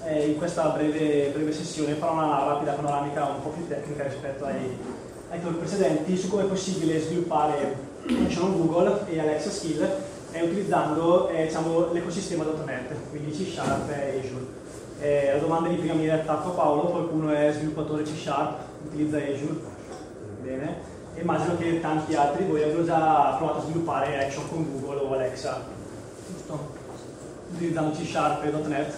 in questa breve sessione farò una rapida panoramica un po' più tecnica rispetto ai talk precedenti su come è possibile sviluppare Google e Alexa Skill utilizzando diciamo, l'ecosistema .NET, quindi C# e Azure. La domanda di prima mi è fatta Paolo, qualcuno è sviluppatore C#, utilizza Azure? Bene. Immagino che tanti altri di voi abbiano già provato a sviluppare Action con Google o Alexa, giusto? Utilizzando C# e .NET.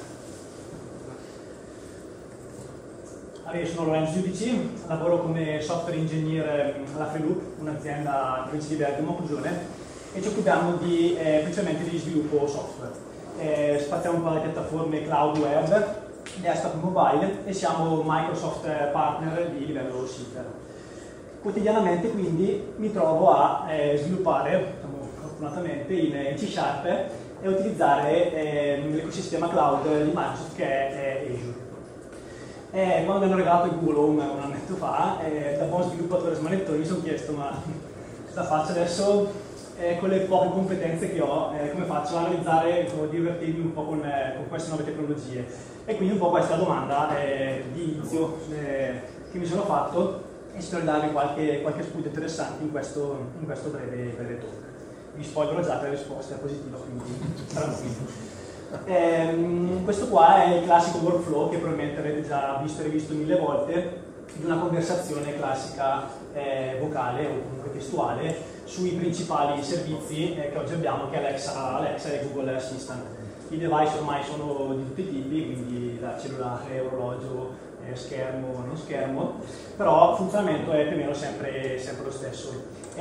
Allora, io sono Lorenzo Giudici, lavoro come software engineer alla Freeloop, un'azienda in provincia di Bergamo, Clusione, e ci occupiamo principalmente di sviluppo software. Spaziamo un po' le piattaforme cloud web, desktop e mobile e siamo Microsoft partner di livello SIT. Quotidianamente quindi mi trovo a sviluppare, diciamo, fortunatamente, in C# e utilizzare l'ecosistema cloud di Microsoft che è Azure. Quando mi hanno regalato il Google Home un annetto fa, da buon sviluppatore smanettone mi sono chiesto ma cosa faccio adesso con le poche competenze che ho, come faccio a analizzare, divertirmi un po' con queste nuove tecnologie. E quindi un po' questa domanda di inizio che mi sono fatto e spero di darvi qualche spunto interessante in questo breve talk. Vi spoilerò già che la risposta è positiva, quindi sarà qui. Questo qua è il classico workflow che probabilmente avete già visto e rivisto 1000 volte di una conversazione classica vocale o comunque testuale sui principali servizi che oggi abbiamo, che è Alexa e Google Assistant. I device ormai sono di tutti i tipi, quindi da cellulare, orologio, schermo, non schermo, però il funzionamento è più o meno sempre lo stesso.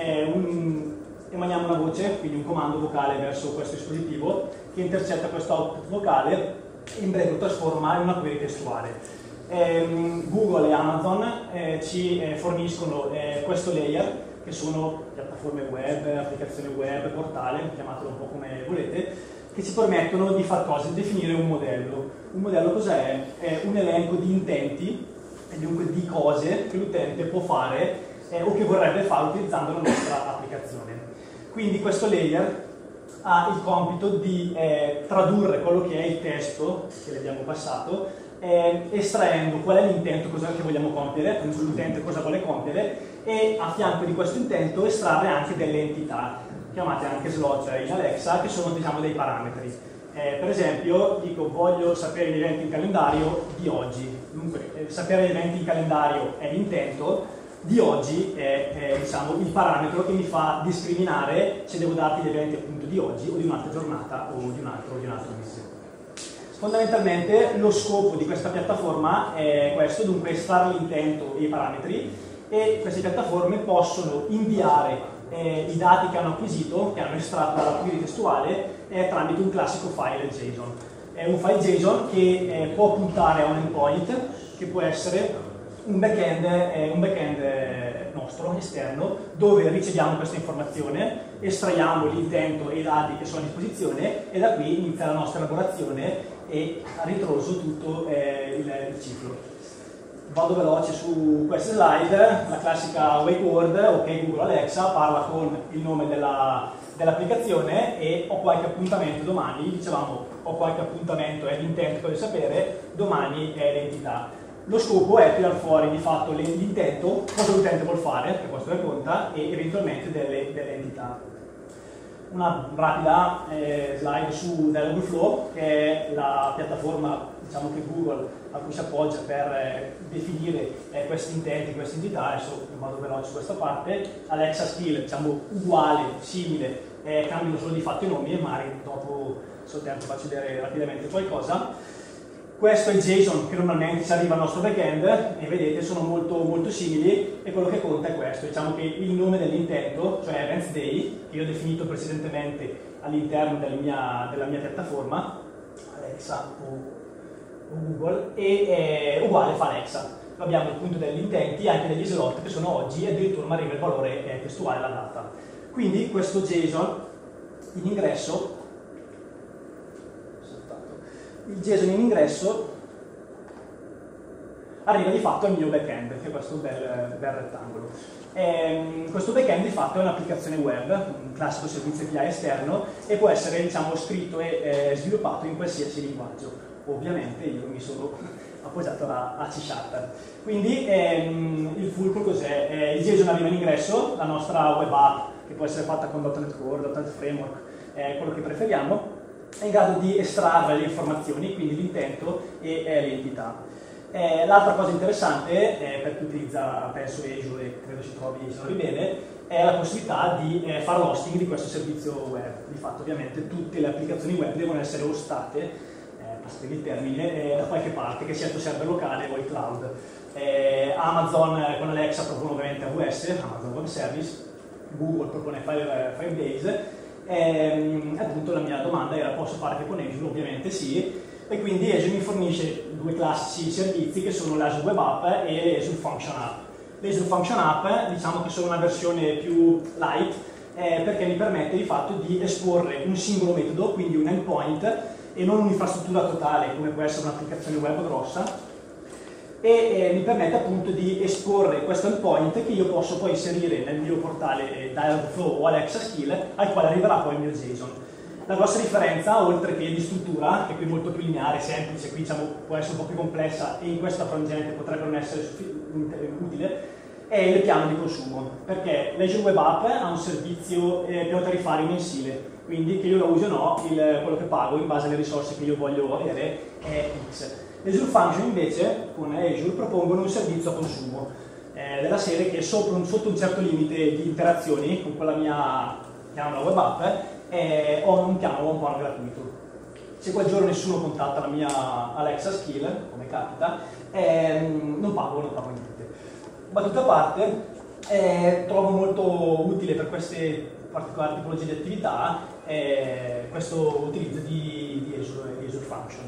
Emaniamo una voce, quindi un comando vocale verso questo dispositivo che intercetta questo output vocale e in breve lo trasforma in una query testuale. Google e Amazon ci forniscono questo layer, che sono piattaforme web, applicazioni web, portale, chiamatelo un po' come volete, che ci permettono di far cosa? Di definire un modello. Un modello cos'è? È un elenco di intenti e dunque di cose che l'utente può fare o che vorrebbe fare utilizzando la nostra applicazione. Quindi questo layer ha il compito di tradurre quello che è il testo che le abbiamo passato, estraendo qual è l'intento, cosa che vogliamo compiere, quindi l'utente cosa vuole compiere, e a fianco di questo intento estrarre anche delle entità, chiamate anche slot in Alexa, che sono diciamo dei parametri. Per esempio, dico voglio sapere gli eventi in calendario di oggi. Dunque, sapere gli eventi in calendario è l'intento, di oggi è diciamo, il parametro che mi fa discriminare se devo darti gli eventi appunto di oggi o di un'altra giornata o di un altro mese. Fondamentalmente lo scopo di questa piattaforma è questo, dunque estrarre l'intento e i parametri, e queste piattaforme possono inviare i dati che hanno acquisito, che hanno estratto dalla query testuale, tramite un classico file JSON. È un file JSON che può puntare a un endpoint, che può essere un backend nostro, esterno, dove riceviamo questa informazione, estraiamo l'intento e i dati che sono a disposizione e da qui inizia la nostra elaborazione e a ritroso tutto il ciclo. Vado veloce su queste slide, la classica wake word, ok Google Alexa, parla con il nome dell'applicazione e ho qualche appuntamento domani, dicevamo ho qualche appuntamento, è l'intento che voglio sapere, domani è l'entità. Lo scopo è tirar fuori di fatto l'intento, cosa l'utente vuol fare, che questo ne conta, e eventualmente delle entità. Una rapida slide su Dialogflow, che è la piattaforma diciamo, che Google a cui si appoggia per definire questi intenti, queste entità. Adesso vado veloce su questa parte. Alexa Skill, diciamo uguale, simile, cambiano solo di fatto i nomi e magari dopo sul tempo faccio vedere rapidamente qualcosa. Questo è il JSON che normalmente ci arriva al nostro backend e vedete sono molto simili e quello che conta è questo, diciamo che il nome dell'intento, cioè Events Day, che io ho definito precedentemente all'interno della mia piattaforma, Alexa o Google, è uguale fa Alexa. Abbiamo appunto degli intenti, anche degli slot che sono oggi e addirittura mi arriva il valore testuale, la data. Quindi questo JSON in ingresso, il JSON in ingresso arriva di fatto al mio backend, che è questo bel rettangolo. Questo backend di fatto è un'applicazione web, un classico servizio API esterno, e può essere diciamo, scritto e sviluppato in qualsiasi linguaggio. ovviamente io mi sono appoggiato a C Sharp. Quindi il fulcro cos'è? Il JSON arriva in ingresso, la nostra web app, che può essere fatta con .NET Core, .NET Framework, quello che preferiamo, è in grado di estrarre le informazioni, quindi l'intento e le entità. L'altra cosa interessante, per chi utilizza penso Azure e credo si trovi bene, è la possibilità di fare l'hosting di questo servizio web. Di fatto ovviamente tutte le applicazioni web devono essere hostate, passate il termine, da qualche parte, che sia il tuo server locale o il cloud. Amazon con Alexa propone ovviamente AWS, Amazon Web Service, Google propone Firebase, appunto la mia domanda era: posso fare anche con Azure? Ovviamente sì, e quindi Azure mi fornisce due classici servizi che sono l'Azure Web App e l'Azure Function App. L'Azure Function App diciamo che sono una versione più light perché mi permette di fatto di esporre un singolo metodo, quindi un endpoint, e non un'infrastruttura totale come può essere un'applicazione web grossa, e mi permette appunto di esporre questo endpoint che io posso poi inserire nel mio portale Dialogflow o Alexa Skill, al quale arriverà poi il mio JSON. La grossa differenza, oltre che di struttura, che qui è molto più lineare, semplice, qui diciamo può essere un po' più complessa e in questa frangente potrebbe non essere utile, è il piano di consumo, perché l'Azure Web App ha un servizio piano tariffario mensile, quindi che io lo usi o no, quello che pago in base alle risorse che io voglio avere è X. L'Azure Function invece, con Azure, propongono un servizio a consumo, della serie che sotto un certo limite di interazioni con quella mia, chiamiamola web app, ho un piano un po' gratuito. Se quel giorno nessuno contatta la mia Alexa Skill, come capita, non pago niente. Battuta a parte, trovo molto utile per queste particolari tipologie di attività questo utilizzo di Azure Function.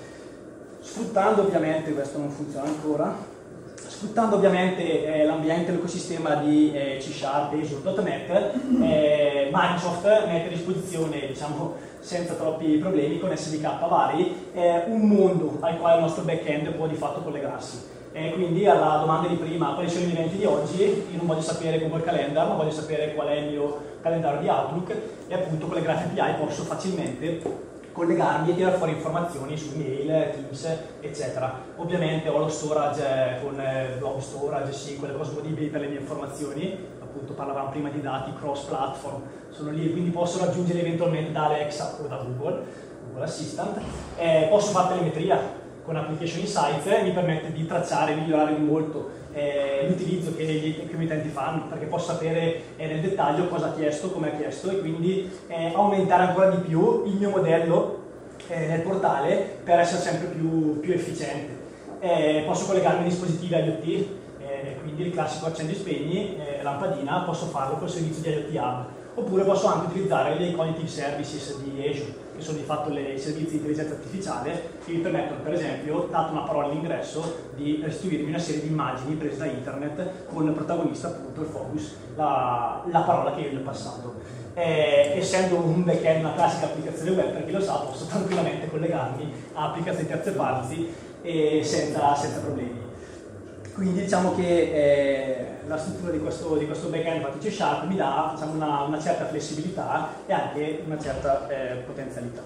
Sfruttando ovviamente, questo non funziona ancora, sfruttando ovviamente l'ambiente, l'ecosistema di C Sharp e Azure.NET, Microsoft mette a disposizione, diciamo, senza troppi problemi, con SDK vari, un mondo al quale il nostro back-end può di fatto collegarsi. Quindi alla domanda di prima, quali sono gli eventi di oggi, io non voglio sapere Google Calendar, ma voglio sapere qual è il mio calendario di Outlook, e appunto con le grafiche API posso facilmente collegarmi e tirare fuori informazioni su mail, Teams, eccetera. Ovviamente ho lo storage con Blob Storage, sì, quelle cose disponibili per le mie informazioni, appunto parlavamo prima di dati cross-platform, sono lì, quindi posso raggiungere eventualmente da Alexa o da Google Assistant. Posso fare telemetria con Application Insights, mi permette di tracciare e migliorare di molto l'utilizzo che gli utenti fanno, perché posso sapere nel dettaglio cosa ha chiesto, come ha chiesto, e quindi aumentare ancora di più il mio modello nel portale per essere sempre più efficiente. Posso collegarmi ai dispositivi IoT, quindi il classico accendi e spegni, lampadina, posso farlo col servizio di IoT Hub, oppure posso anche utilizzare le Cognitive Services di Azure, che sono di fatto i servizi di intelligenza artificiale, che mi permettono, per esempio, dato una parola all'ingresso, di restituirmi una serie di immagini prese da internet con il protagonista, appunto, il focus, la parola che io gli ho passato. Essendo un backend una classica applicazione web, per chi lo sa, posso tranquillamente collegarmi a applicazioni terze parti senza problemi. Quindi diciamo che la struttura di questo backend fatto C Sharp mi dà, diciamo, una certa flessibilità e anche una certa potenzialità.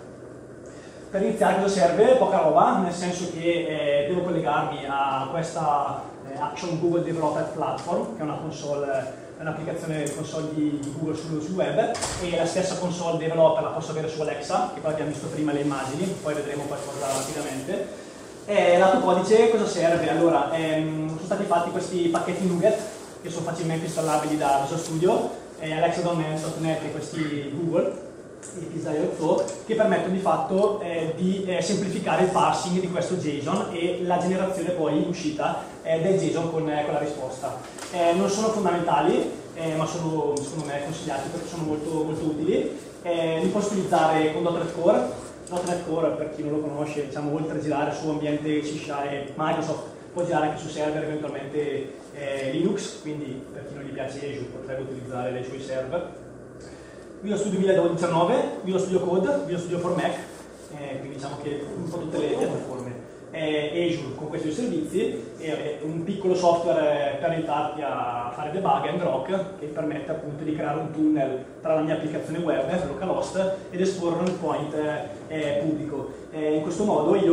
Per iniziare cosa serve? Poca roba, nel senso che devo collegarmi a questa Action Google Developer Platform, che è una console, un'applicazione console di Google sul web, e la stessa console developer la posso avere su Alexa, che poi abbiamo visto prima le immagini, poi vedremo qualcosa rapidamente. Lato codice cosa serve? Allora, sono stati fatti questi pacchetti NuGet che sono facilmente installabili da Visual Studio, Alexa.net e questi Google, i Dialogflow, che permettono di fatto di semplificare il parsing di questo JSON e la generazione poi in uscita del JSON con la risposta. Non sono fondamentali, ma sono secondo me consigliati perché sono molto utili. Li posso utilizzare con .NET Core. .NET Core, per chi non lo conosce, diciamo, oltre a girare su ambiente C# e Microsoft, può girare anche su server, eventualmente Linux, quindi per chi non gli piace Azure potrebbe utilizzare le sue server. Visual Studio 2019, Visual Studio Code, Visual Studio for Mac, quindi diciamo che un po' tutte le piattaforme. Azure con questi servizi e un piccolo software per aiutarti a fare debug, Ngrok, che permette appunto di creare un tunnel tra la mia applicazione web, localhost, ed esporre un endpoint pubblico. In questo modo io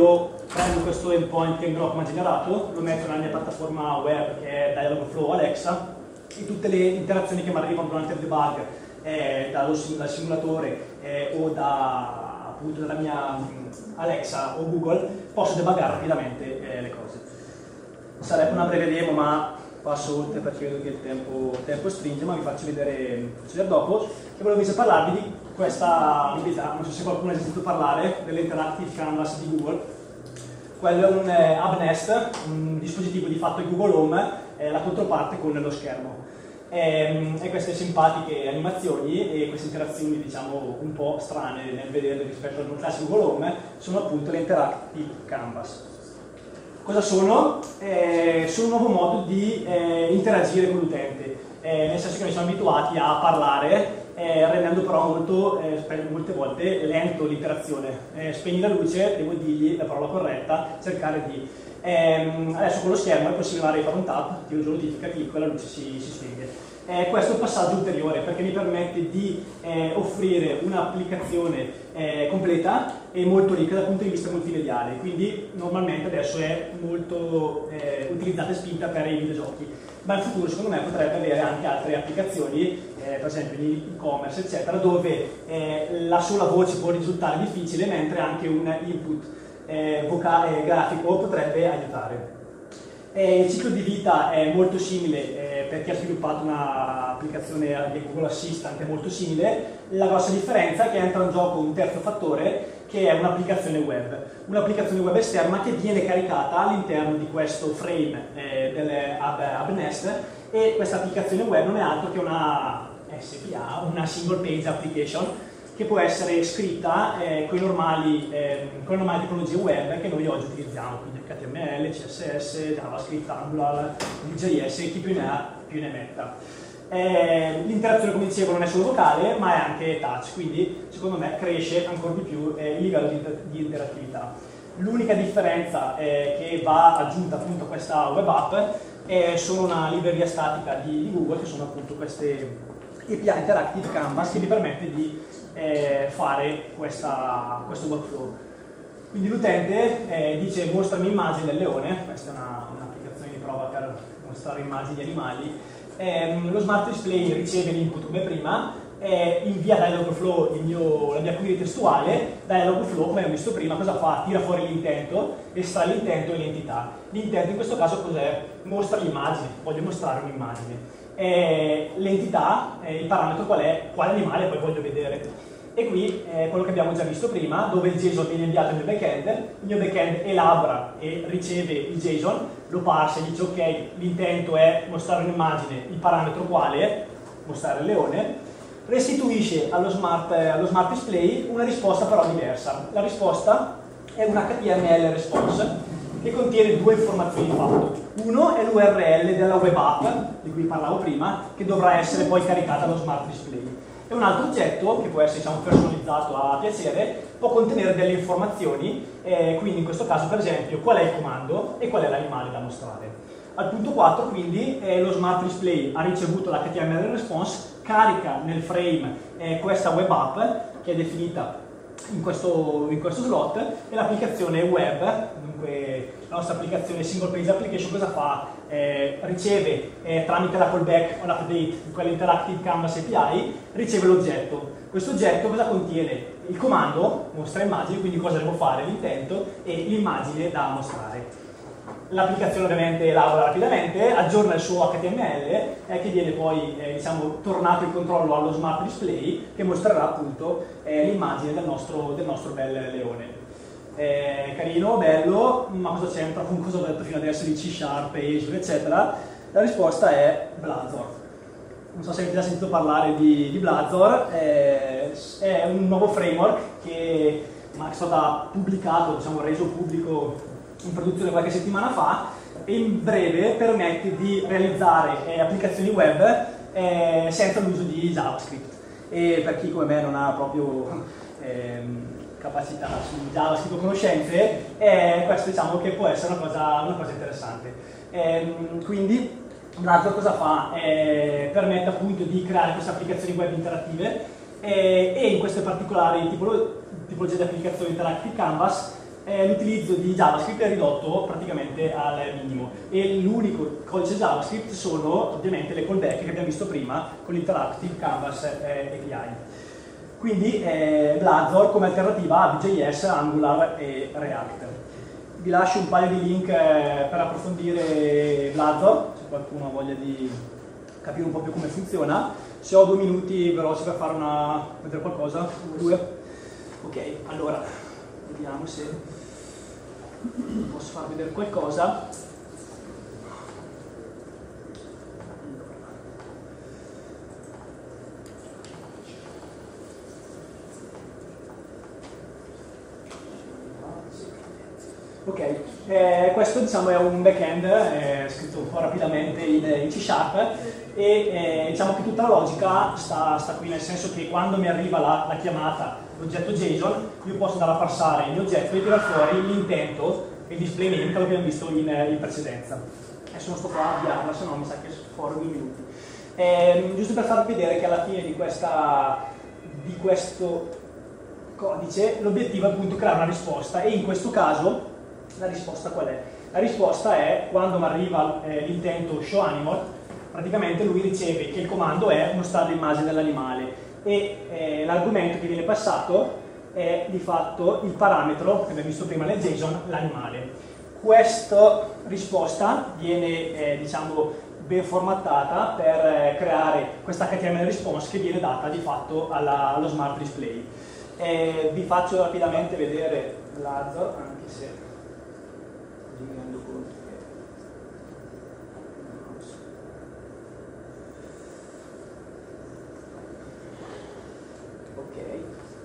prendo questo endpoint che Grok mi ha generato, lo metto nella mia piattaforma web che è Dialogflow Alexa, e tutte le interazioni che mi arrivano durante il debug dal simulatore o appunto dalla mia Alexa o Google, posso debuggare rapidamente le cose. Sarebbe una breve demo, ma passo oltre perché vedo che il tempo stringe, ma vi faccio vedere dopo. E volevo invece parlarvi di questa novità. Non so se qualcuno ha sentito parlare dell'Interactive Canvas di Google. Quello è un Hub Nest, un dispositivo di fatto di Google Home, la controparte con lo schermo. E queste simpatiche animazioni e queste interazioni, diciamo, un po' strane nel vederle rispetto al classico Google Home sono appunto le Interactive Canvas. Cosa sono? Sono un nuovo modo di interagire con l'utente, nel senso che noi siamo abituati a parlare, rendendo però molte volte lento l'interazione. Spegni la luce, devo dirgli la parola corretta, cercare di... adesso con lo schermo è possibile andare a fare un tap, tiro giù notifica, clicco e la luce si spegne. Questo è un passaggio ulteriore perché mi permette di offrire un'applicazione completa e molto ricca dal punto di vista multimediale, quindi normalmente adesso è molto utilizzata e spinta per i videogiochi, ma in futuro secondo me potrebbe avere anche altre applicazioni, per esempio in e-commerce eccetera, dove la sola voce può risultare difficile mentre anche un input grafico potrebbe aiutare. Il ciclo di vita è molto simile per chi ha sviluppato un'applicazione di Google Assistant, è molto simile. La grossa differenza è che entra in gioco un terzo fattore che è un'applicazione web esterna che viene caricata all'interno di questo frame del Hub Nest, e questa applicazione web non è altro che una SPA, una single page application, che può essere scritta con le normali tecnologie web che noi oggi utilizziamo, quindi HTML, CSS, JavaScript, Angular, Vue.js e chi più ne ha più ne metta. L'interazione, come dicevo, non è solo vocale ma è anche touch, quindi secondo me cresce ancora di più il livello di interattività. L'unica differenza che va aggiunta appunto a questa web app sono una libreria statica di Google, che sono appunto queste API Interactive Canvas, che vi permette di fare questo workflow. Quindi l'utente dice mostrami immagini del leone, questa è un'applicazione di prova per mostrare immagini di animali. Lo smart display riceve l'input come prima, invia Dialogflow la mia query testuale. Dialogflow, come abbiamo visto prima, cosa fa? Tira fuori l'intento, estrae l'intento e l'entità. L'intento in questo caso cos'è? Mostra l'immagine, voglio mostrare un'immagine. L'entità, il parametro qual è? Quale animale poi voglio vedere? E qui quello che abbiamo già visto prima, dove il JSON viene inviato nel backend, il mio backend elabora e riceve il JSON, lo parse e dice ok, l'intento è mostrare un'immagine, il parametro quale è? Mostrare il leone, restituisce allo smart display una risposta però diversa. La risposta è un HTML response che contiene due informazioni di fatto. Uno è l'URL della web app, di cui parlavo prima, che dovrà essere poi caricata allo smart display. E un altro oggetto, che può essere, diciamo, personalizzato a piacere, può contenere delle informazioni, quindi in questo caso per esempio qual è il comando e qual è l'animale da mostrare. Al punto 4 quindi lo smart display ha ricevuto l'HTML response, carica nel frame questa web app che è definita in questo slot, e l'applicazione web, dunque la nostra applicazione single page application, cosa fa? Riceve tramite la callback o l'update di quell'Interactive Canvas API, riceve l'oggetto. Questo oggetto cosa contiene? Il comando, mostra immagini, quindi cosa devo fare, l'intento e l'immagine da mostrare. L'applicazione ovviamente elabora rapidamente, aggiorna il suo HTML che viene poi diciamo, tornato in controllo allo smart display, che mostrerà appunto l'immagine del nostro bel leone. Carino, bello, ma cosa c'entra con cosa ho detto fino adesso di C#, Azure, eccetera? La risposta è Blazor. Non so se avete già sentito parlare di Blazor, è un nuovo framework che è stato pubblicato, diciamo reso pubblico in produzione qualche settimana fa, e in breve permette di realizzare applicazioni web senza l'uso di JavaScript. E per chi come me non ha proprio capacità su JavaScript o conoscenze, questo diciamo che può essere una cosa interessante. Quindi Blazor cosa fa? Permette appunto di creare queste applicazioni web interattive e in queste particolari tipologie di applicazioni Interactive Canvas l'utilizzo di JavaScript è ridotto praticamente al minimo e l'unico codice JavaScript sono ovviamente le callback che abbiamo visto prima con l'Interactive Canvas API. Quindi Blazor come alternativa a Vue.js, Angular e React. Vi lascio un paio di link per approfondire Blazor, se qualcuno ha voglia di capire un po' più come funziona. Se ho 2 minuti veloci per fare vedere qualcosa, 2. Ok, allora, vediamo se posso far vedere qualcosa. Ok, questo diciamo è un backend scritto un po' rapidamente in C# e diciamo che tutta la logica sta qui, nel senso che quando mi arriva la chiamata l'oggetto JSON io posso andare a parsare l'oggetto e tirare fuori l'intento e il display name che abbiamo visto in precedenza. Adesso non sto qua a avviarla, se no mi sa che fuori 2 minuti. Giusto per farvi vedere che alla fine di questo codice l'obiettivo è appunto creare una risposta e in questo caso la risposta qual è? La risposta è quando mi arriva l'intento show animal, praticamente lui riceve che il comando è mostrare l'immagine dell'animale e l'argomento che viene passato è di fatto il parametro che abbiamo visto prima nel JSON, l'animale. Questa risposta viene diciamo ben formattata per creare questa HTML response che viene data di fatto allo smart display. Vi faccio rapidamente vedere Blazor, anche se mi rendo conto che ok,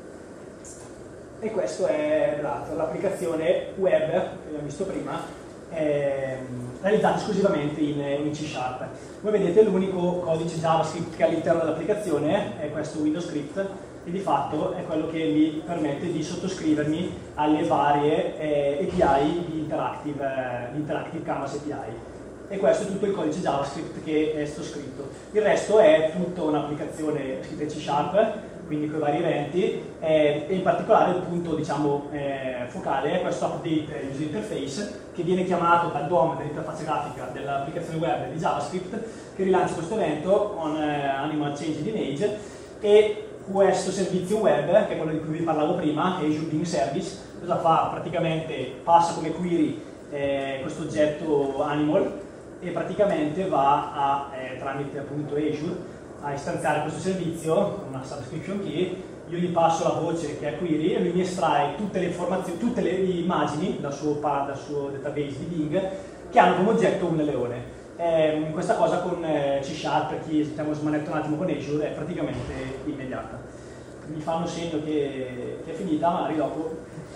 e questo è Blazor, l'applicazione web che abbiamo visto prima, realizzata esclusivamente in C#. Come vedete l'unico codice JavaScript che è all'interno dell'applicazione è questo Windows Script e di fatto è quello che mi permette di sottoscrivermi alle varie API di Interactive Canvas API. E questo è tutto il codice JavaScript che è stato scritto. Il resto è tutta un'applicazione scritta in C#, quindi con i vari eventi, e in particolare il punto diciamo, focale è questo update user interface che viene chiamato dal DOM dell'interfaccia grafica dell'applicazione web di JavaScript che rilancia questo evento on animal change in image e questo servizio web, che è quello di cui vi parlavo prima, che è Azure Bing Service, cosa fa? Praticamente passa come query questo oggetto animal e praticamente va a, tramite appunto Azure, a istanziare questo servizio con una subscription key. Io gli passo la voce che è query e lui mi estrae tutte le informazioni, tutte le immagini dal suo database di Bing che hanno come oggetto un leone. Questa cosa con C# per chi diciamo, smanetta un attimo con Azure è praticamente immediata. Mi fanno segno che è finita, magari dopo.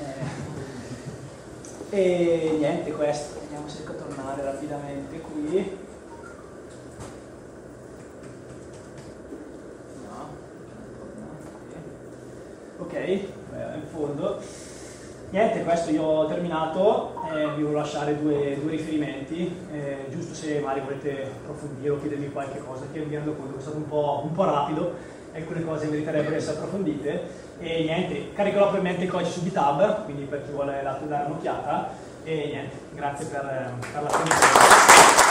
E niente, questo. Vediamo se riesco a tornare rapidamente qui. No, ok, in fondo. Niente, questo io ho terminato, vi voglio lasciare due riferimenti, giusto se magari volete approfondire o chiedermi qualche cosa, che mi rendo conto che è stato un po' rapido, alcune cose meriterebbero essere approfondite, e niente, caricherò probabilmente il codice su GitHub, quindi per chi vuole dare un'occhiata, e niente, grazie per l'attenzione.